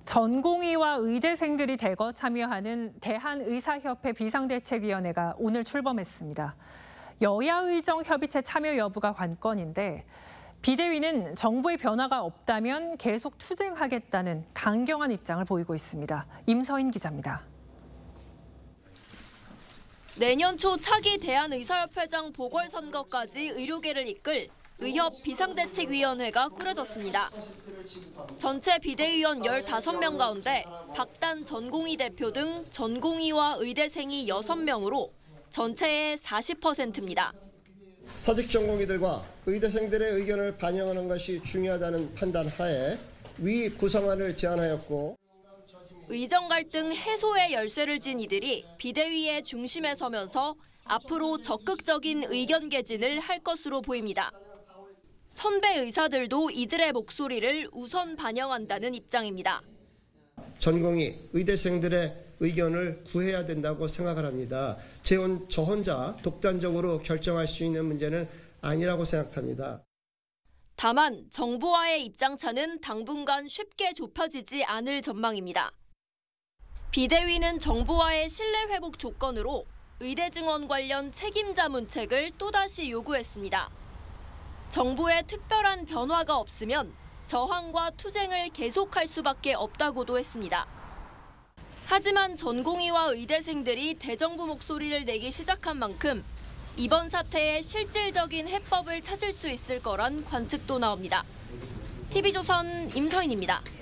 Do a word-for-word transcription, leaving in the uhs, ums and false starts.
전공의와 의대생들이 대거 참여하는 대한의사협회 비상대책위원회가 오늘 출범했습니다. 여야의정협의체 참여 여부가 관건인데 비대위는 정부의 변화가 없다면 계속 투쟁하겠다는 강경한 입장을 보이고 있습니다. 임서인 기자입니다. 내년 초 차기 대한의사협회장 보궐선거까지 의료계를 이끌 의협 비상대책위원회가 꾸려졌습니다. 전체 비대위원 열다섯 명 가운데 박단 전공의 대표 등 전공의와 의대생이 여섯 명으로 전체의 사십 퍼센트입니다. 사직 전공의들과 의대생들의 의견을 반영하는 것이 중요하다는 판단 하에 위 구성안을 제안하였고 의정 갈등 해소의 열쇠를 쥔 이들이 비대위의 중심에 서면서 앞으로 적극적인 의견 개진을 할 것으로 보입니다. 선배 의사들도 이들의 목소리를 우선 반영한다는 입장입니다. 전공의, 의대생들의 의견을 구해야 된다고 생각을 합니다. 제 혼, 저 혼자 독단적으로 결정할 수 있는 문제는 아니라고 생각합니다. 다만 정부와의 입장차는 당분간 쉽게 좁혀지지 않을 전망입니다. 비대위는 정부와의 신뢰 회복 조건으로 의대 증원 관련 책임자 문책을 또다시 요구했습니다. 정부의 특별한 변화가 없으면 저항과 투쟁을 계속할 수밖에 없다고도 했습니다. 하지만 전공의와 의대생들이 대정부 목소리를 내기 시작한 만큼 이번 사태에 실질적인 해법을 찾을 수 있을 거란 관측도 나옵니다. 티비조선 임서인입니다.